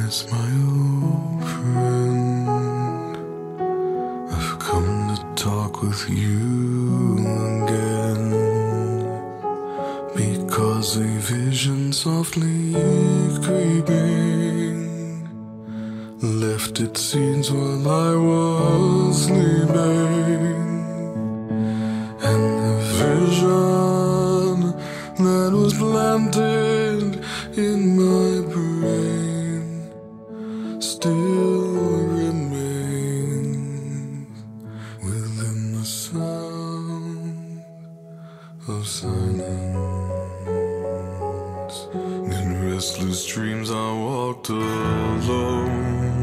It's my old friend. I've come to talk with you again, because a vision softly creeping left its seeds while I was sleeping. And the vision that was planted in my brain still remains within the sound of silence. In restless dreams I walked alone,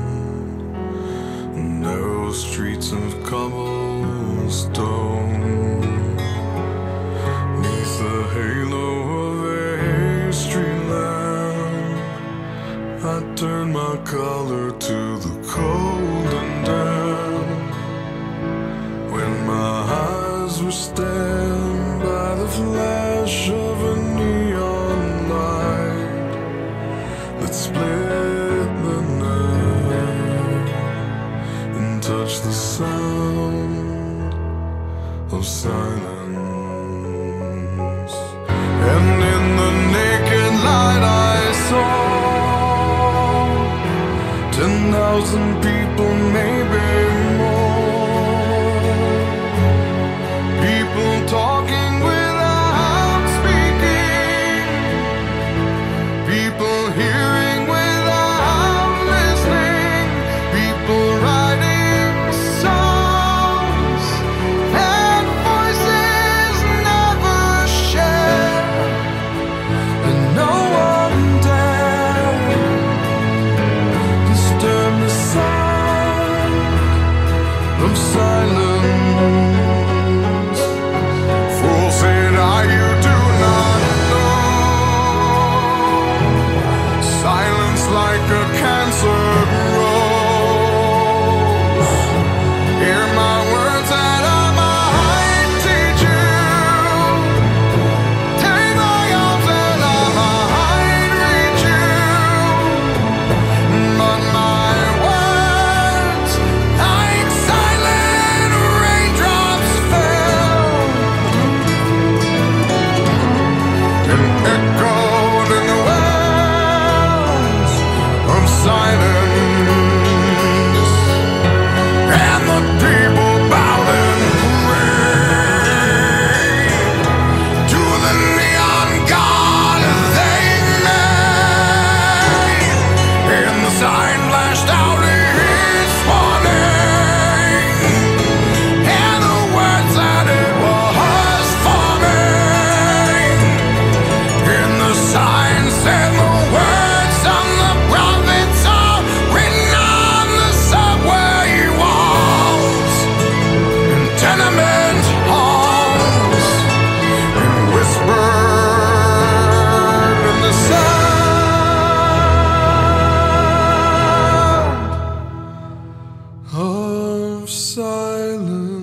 narrow streets of cobblestone. Neath the halo of a street lamp, I turned my collar to the cold and damp. When my eyes were stabbed by the flash of a neon light that split the night and touched the sound of silence. And in the naked light I saw 10,000 people, maybe more. People talking without speaking, people hearing without listening, people writing songs that voices never share, and no one dared disturb the sound of silence. Fool, said I, you do not know. Silence like a cancer grows. Hear my words that I might teach you. Take my arms that I might reach you. But my words, like silent raindrops, fell and echoed in the wells of silence. And the people bowed and prayed to the neon god they made. And the sign flashed out its warning, and the words that it was forming. And the sign said the words of the prophets are written on the subway walls and tenement halls, and whispered in the sound of silence.